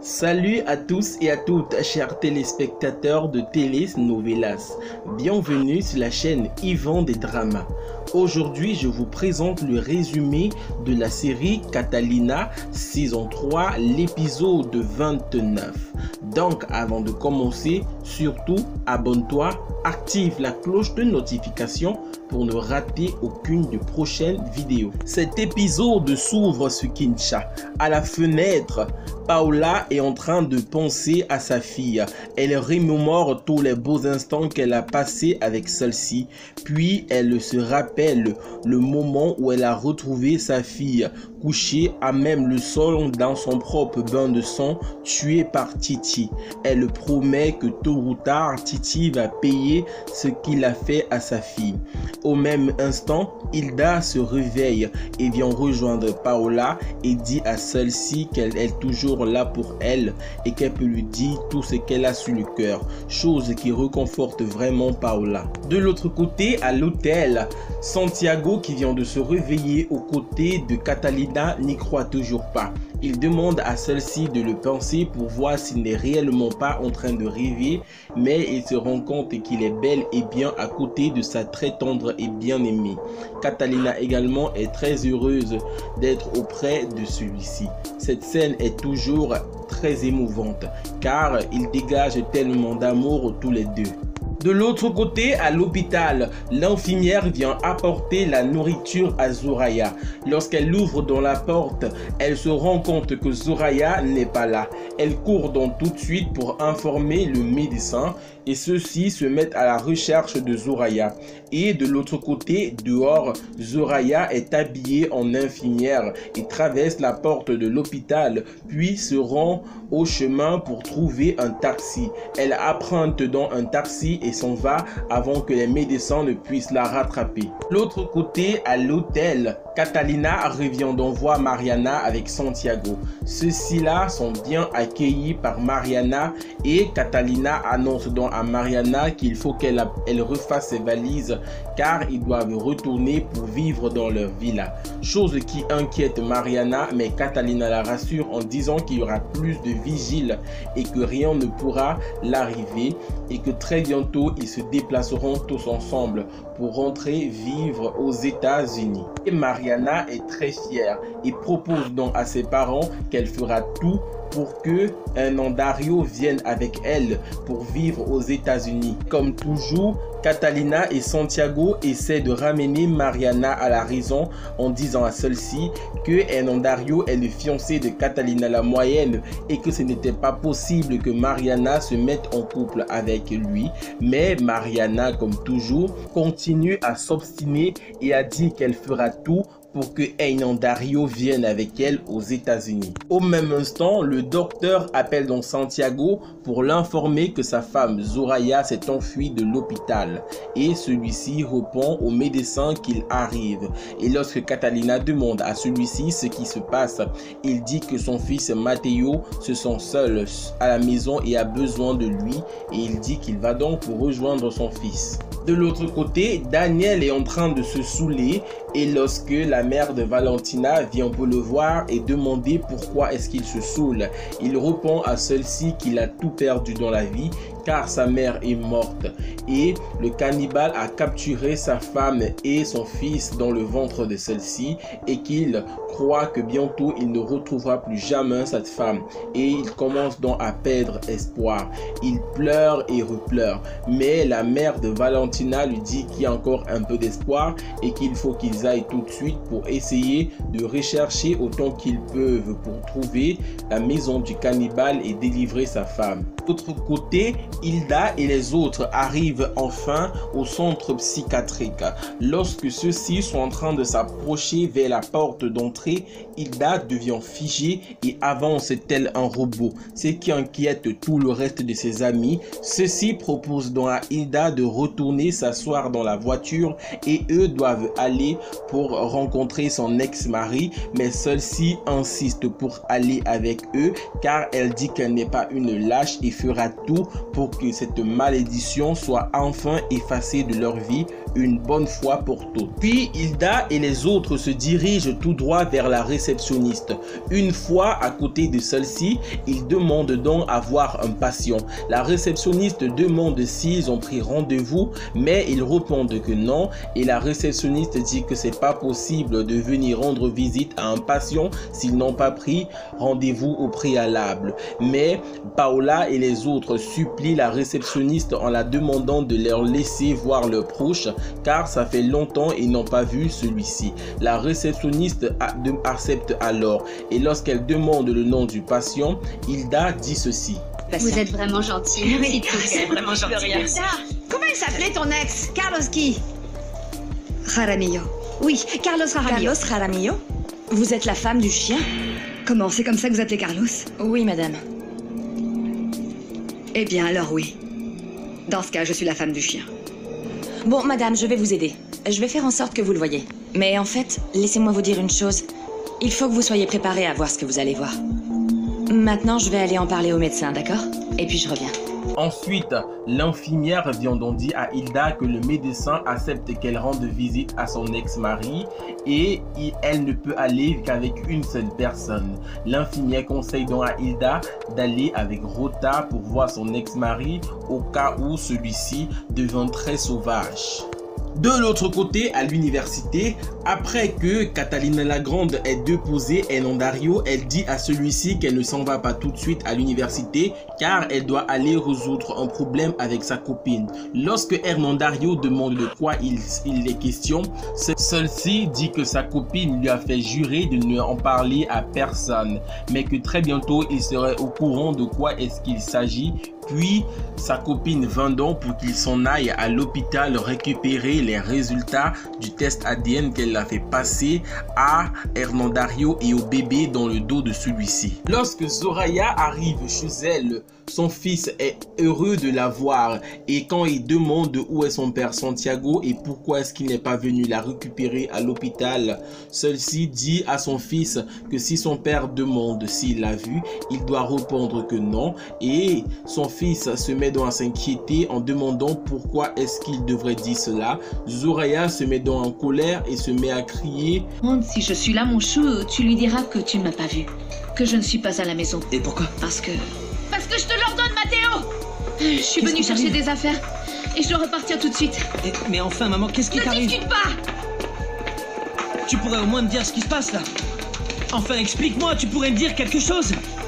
Salut à tous et à toutes, chers téléspectateurs de Telenovelas. Bienvenue sur la chaîne Yvan des Dramas. Aujourd'hui, je vous présente le résumé de la série Catalina, saison 3, l'épisode 29. Donc, avant de commencer, surtout, abonne-toi, active la cloche de notification pour ne rater aucune des prochaines vidéos. Cet épisode s'ouvre sur Kincha. À la fenêtre, Paola est en train de penser à sa fille. Elle remémore tous les beaux instants qu'elle a passés avec celle-ci. Puis elle se rappelle le moment où elle a retrouvé sa fille couchée à même le sol dans son propre bain de sang, tuée par Titi. Elle promet que tôt ou tard, Titi va payer ce qu'il a fait à sa fille. Au même instant, Hilda se réveille et vient rejoindre Paola et dit à celle-ci qu'elle est toujours là pour elle et qu'elle peut lui dire tout ce qu'elle a sur le cœur, chose qui réconforte vraiment Paola. De l'autre côté, à l'hôtel, Santiago, qui vient de se réveiller aux côtés de Catalina, n'y croit toujours pas. Il demande à celle-ci de le penser pour voir s'il n'est réellement pas en train de rêver, mais il se rend compte qu'il est bel et bien à côté de sa très tendre et bien-aimée. Catalina également est très heureuse d'être auprès de celui-ci. Cette scène est toujours très émouvante car ils dégagent tellement d'amour tous les deux. De l'autre côté, à l'hôpital, l'infirmière vient apporter la nourriture à Zoraya. Lorsqu'elle ouvre dans la porte, elle se rend compte que Zoraya n'est pas là. Elle court donc tout de suite pour informer le médecin et ceux-ci se mettent à la recherche de Zoraya. Et de l'autre côté, dehors, Zoraya est habillée en infirmière et traverse la porte de l'hôpital, puis se rend au chemin pour trouver un taxi. Elle emprunte dans un taxi et s'en va avant que les médecins ne puissent la rattraper. L'autre côté, à l'hôtel, Catalina revient donc voir Mariana avec Santiago. Ceux-ci-là sont bien accueillis par Mariana et Catalina annonce donc à Mariana qu'il faut qu'elle refasse ses valises car ils doivent retourner pour vivre dans leur villa. Chose qui inquiète Mariana, mais Catalina la rassure en disant qu'il y aura plus de vigiles et que rien ne pourra l'arriver et que très bientôt ils se déplaceront tous ensemble pour rentrer vivre aux États-Unis. Et Mariana est très fière et propose donc à ses parents qu'elle fera tout pour que Dario vienne avec elle pour vivre aux États-Unis. Comme toujours, Catalina et Santiago essaient de ramener Mariana à la raison en disant à celle-ci que Dario est le fiancé de Catalina la moyenne et que ce n'était pas possible que Mariana se mette en couple avec lui. Mais Mariana, comme toujours, continue à s'obstiner et a dit qu'elle fera tout pour que Dario vienne avec elle aux États-Unis. Au même instant, le docteur appelle donc Santiago pour l'informer que sa femme Zoraya s'est enfuie de l'hôpital et celui-ci répond au médecin qu'il arrive. Et lorsque Catalina demande à celui-ci ce qui se passe, il dit que son fils Matteo se sent seul à la maison et a besoin de lui et il dit qu'il va donc pour rejoindre son fils. De l'autre côté, Daniel est en train de se saouler et lorsque la mère de Valentina vient pour le voir et demander pourquoi est-ce qu'il se saoule, il répond à celle-ci qu'il a tout perdu dans la vie car sa mère est morte et le cannibale a capturé sa femme et son fils dans le ventre de celle-ci et qu'il croit que bientôt il ne retrouvera plus jamais cette femme et il commence donc à perdre espoir. Il pleure et repleure, mais la mère de Valentina lui dit qu'il y a encore un peu d'espoir et qu'il faut qu'ils aillent tout de suite pour essayer de rechercher autant qu'ils peuvent pour trouver la maison du cannibale et délivrer sa femme. D'autre côté, Hilda et les autres arrivent enfin au centre psychiatrique. Lorsque ceux-ci sont en train de s'approcher vers la porte d'entrée, Hilda devient figée et avance tel un robot, ce qui inquiète tout le reste de ses amis. Ceux-ci proposent donc à Hilda de retourner s'asseoir dans la voiture et eux doivent aller pour rencontrer son ex-mari, mais celle-ci insiste pour aller avec eux car elle dit qu'elle n'est pas une lâche et fera tout pour que cette malédiction soit enfin effacée de leur vie une bonne fois pour toutes. Puis Hilda et les autres se dirigent tout droit vers la réceptionniste. Une fois à côté de celle-ci, ils demandent donc à voir un patient. La réceptionniste demande s'ils ont pris rendez-vous, mais ils répondent que non, et la réceptionniste dit que c'est pas possible de venir rendre visite à un patient s'ils n'ont pas pris rendez-vous au préalable. Mais Paola et les autres supplient la réceptionniste en la demandant de leur laisser voir leur proche, car ça fait longtemps ils n'ont pas vu celui-ci. La réceptionniste accepte alors, et lorsqu'elle demande le nom du patient, Hilda dit ceci. Vous êtes vraiment gentil. Oui, c'est vraiment gentil. Comment il s'appelait ton ex? Carlos qui? Jaramillo. Oui, Carlos Jaramillo. Carlos Jaramillo? Vous êtes la femme du chien? Comment? C'est comme ça que vous appelez Carlos? Oui, madame. Eh bien, alors oui. Dans ce cas, je suis la femme du chien. Bon, madame, je vais vous aider. Je vais faire en sorte que vous le voyez. Mais en fait, laissez-moi vous dire une chose. Il faut que vous soyez préparés à voir ce que vous allez voir. Maintenant, je vais aller en parler au médecin, d'accord? Et puis je reviens. Ensuite, l'infirmière vient donc dire à Hilda que le médecin accepte qu'elle rende visite à son ex-mari et elle ne peut aller qu'avec une seule personne. L'infirmière conseille donc à Hilda d'aller avec Rota pour voir son ex-mari au cas où celui-ci devient très sauvage. De l'autre côté, à l'université, après que Catalina Lagrande ait déposé Hernandario, elle dit à celui-ci qu'elle ne s'en va pas tout de suite à l'université car elle doit aller résoudre un problème avec sa copine. Lorsque Hernandario demande de quoi il est question, celle-ci dit que sa copine lui a fait jurer de ne en parler à personne, mais que très bientôt il serait au courant de quoi est-ce qu'il s'agit. Puis sa copine vint donc pour qu'il s'en aille à l'hôpital récupérer les résultats du test ADN qu'elle a fait passer à Hernandario et au bébé dans le dos de celui-ci. Lorsque Zoraya arrive chez elle, son fils est heureux de la voir et quand il demande où est son père Santiago et pourquoi est-ce qu'il n'est pas venu la récupérer à l'hôpital, celle-ci dit à son fils que si son père demande s'il l'a vu, il doit répondre que non et son fils se met donc à s'inquiéter en demandant pourquoi est-ce qu'il devrait dire cela. Zoraya se met donc en colère et se met à crier. Si je suis là, mon chou, tu lui diras que tu ne m'as pas vu, que je ne suis pas à la maison. Et pourquoi? Parce que je te l'ordonne, Mathéo. Je suis venue chercher des affaires et je dois repartir tout de suite. Mais enfin, maman, qu'est-ce qui t'arrive? Ne discute pas. Tu pourrais au moins me dire ce qui se passe là. Enfin, explique-moi, tu pourrais me dire quelque chose.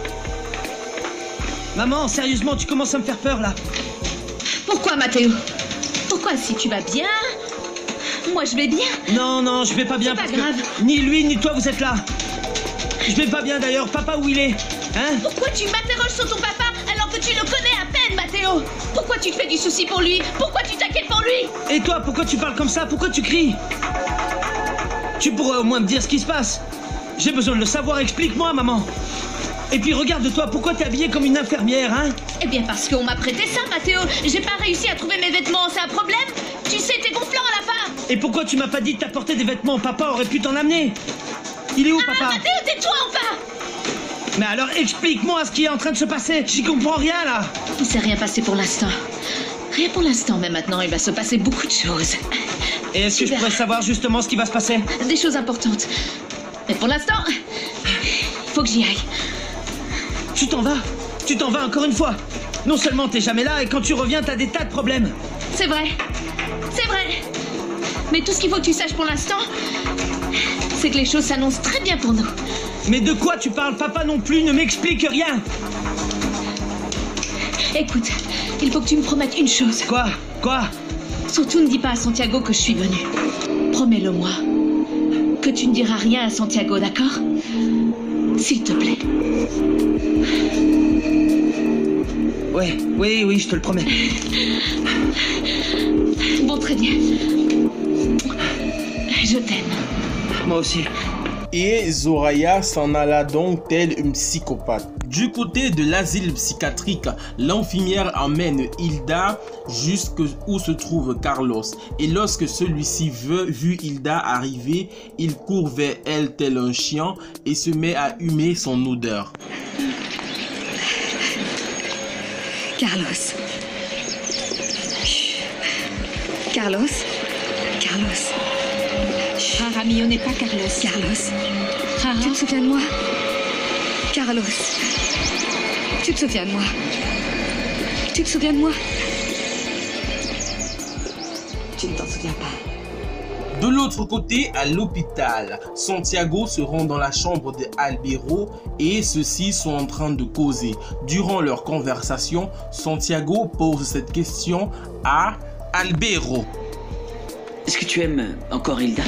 Maman, sérieusement, tu commences à me faire peur là. Pourquoi, Mathéo? Pourquoi, si tu vas bien? Moi, je vais bien. Non, je vais pas bien. C'est pas grave. Ni lui, ni toi, vous êtes là. Je vais pas bien d'ailleurs. Papa, où il est? Hein? Pourquoi tu m'interroges sur ton papa alors que tu le connais à peine, Mathéo? Pourquoi tu te fais du souci pour lui? Pourquoi tu t'inquiètes pour lui? Et toi, pourquoi tu parles comme ça? Pourquoi tu cries? Tu pourrais au moins me dire ce qui se passe. J'ai besoin de le savoir, explique-moi, maman. Et puis regarde-toi, pourquoi t'es habillée comme une infirmière, hein? Eh bien parce qu'on m'a prêté ça, Mathéo. J'ai pas réussi à trouver mes vêtements, c'est un problème? Tu sais, t'es gonflant à la fin. Et pourquoi tu m'as pas dit de t'apporter des vêtements? Papa aurait pu t'en amener. Il est où, papa? Mathéo, tais-toi enfin. Mais alors explique-moi ce qui est en train de se passer. J'y comprends rien là. Il s'est rien passé pour l'instant. Rien pour l'instant, mais maintenant il va se passer beaucoup de choses. Et est-ce que je pourrais savoir justement ce qui va se passer? Des choses importantes. Mais pour l'instant, il faut que j'y aille. Tu t'en vas? Tu t'en vas encore une fois? Non seulement t'es jamais là et quand tu reviens t'as des tas de problèmes. C'est vrai. C'est vrai. Mais tout ce qu'il faut que tu saches pour l'instant, c'est que les choses s'annoncent très bien pour nous. Mais de quoi tu parles? Papa non plus ne m'explique rien. Écoute, il faut que tu me promettes une chose. Quoi? Surtout ne dis pas à Santiago que je suis venue. Promets-le-moi. Que tu ne diras rien à Santiago, d'accord? S'il te plaît. Oui, je te le promets. Bon, très bien. Je t'aime. Moi aussi. Et Zoraya s'en alla donc telle une psychopathe. Du côté de l'asile psychiatrique, l'infirmière emmène Hilda jusqu'où se trouve Carlos. Et lorsque celui-ci vu Hilda arriver, il court vers elle tel un chien et se met à humer son odeur. Carlos. famille, on n'est pas Carlos. Carlos, Rara, tu te souviens de moi? Carlos, tu te souviens de moi? Tu te souviens de moi? Tu ne t'en souviens pas. De l'autre côté, à l'hôpital, Santiago se rend dans la chambre de Albero et ceux-ci sont en train de causer. Durant leur conversation, Santiago pose cette question à Albero. Est-ce que tu aimes encore Hilda?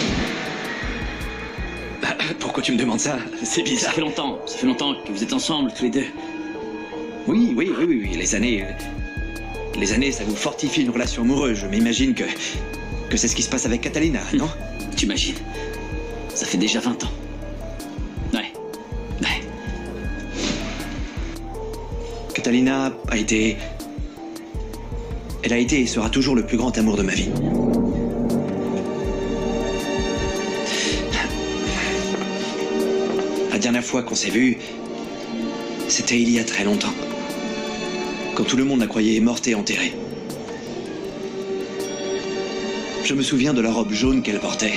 Pourquoi tu me demandes ça? C'est Ça bizarre. fait longtemps que vous êtes ensemble tous les deux. Oui. Les années, ça vous fortifie une relation amoureuse. Je m'imagine que c'est ce qui se passe avec Catalina, non? T'imagines? Ça fait déjà 20 ans. Ouais. Catalina a été... Elle a été et sera toujours le plus grand amour de ma vie. La dernière fois qu'on s'est vus, c'était il y a très longtemps. Quand tout le monde la croyait morte et enterrée. Je me souviens de la robe jaune qu'elle portait.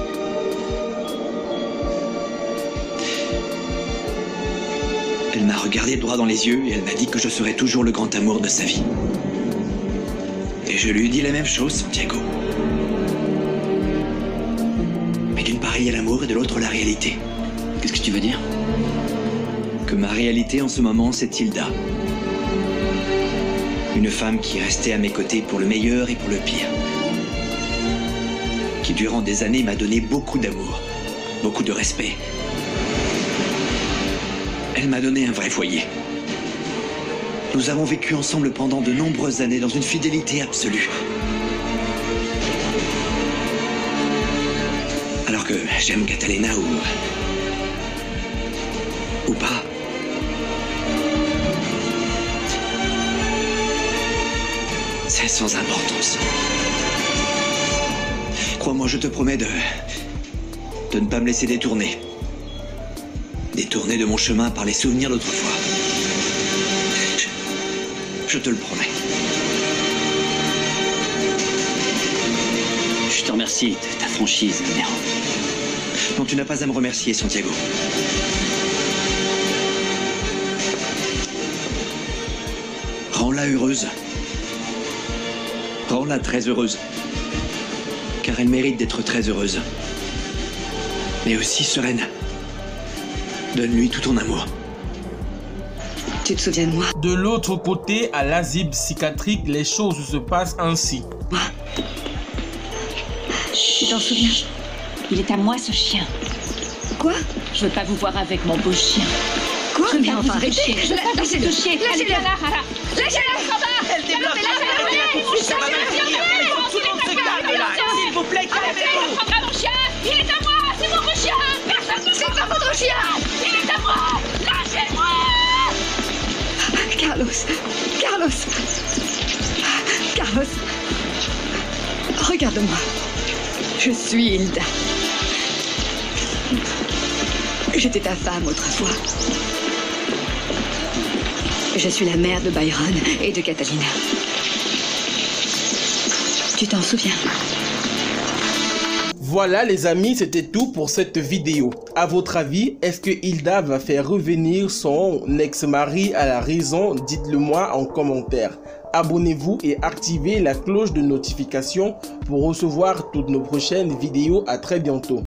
Elle m'a regardé droit dans les yeux et elle m'a dit que je serais toujours le grand amour de sa vie. Et je lui ai dit la même chose, Santiago. Mais d'une part, il y a l'amour et de l'autre, la réalité. Qu'est-ce que tu veux dire? Que ma réalité en ce moment, c'est Hilda. Une femme qui est restée à mes côtés pour le meilleur et pour le pire. Qui, durant des années, m'a donné beaucoup d'amour, beaucoup de respect. Elle m'a donné un vrai foyer. Nous avons vécu ensemble pendant de nombreuses années dans une fidélité absolue. Alors que j'aime Catalina ou pas. C'est sans importance. Crois-moi, je te promets de ne pas me laisser détourner. Détourner de mon chemin par les souvenirs d'autrefois. Je te le promets. Je te remercie de ta franchise, Nero. Non, tu n'as pas à me remercier, Santiago. Rends-la heureuse. Rends-la très heureuse. Car elle mérite d'être très heureuse. Mais aussi sereine. Donne-lui tout ton amour. Tu te souviens de moi? De l'autre côté, à l'asile psychiatrique, les choses se passent ainsi. Tu t'en souviens? il est à moi ce chien. Quoi? Je veux pas vous voir avec mon beau chien. Quoi? Je Mais viens enfin, vous arrêtez! toucher. Je veux pas vous Lâchez-le! toucher. Allez, Lâchez-le! viens là, Rara. Lâchez-le! Elle débloque. Ça va venir. Tout le monde se calme là. S'il vous plaît, calmez-vous. Prendra mon chien. Il est à moi. C'est mon beau chien. Personne ne C'est pas votre chien! Il est à moi. Lâchez-moi. Carlos! Regarde-moi. Je suis Hilda. J'étais ta femme autrefois. Je suis la mère de Byron et de Catalina. Tu t'en souviens? Voilà les amis, c'était tout pour cette vidéo. À votre avis, est-ce que Hilda va faire revenir son ex-mari à la raison? Dites-le moi en commentaire. Abonnez-vous et activez la cloche de notification pour recevoir toutes nos prochaines vidéos. À très bientôt.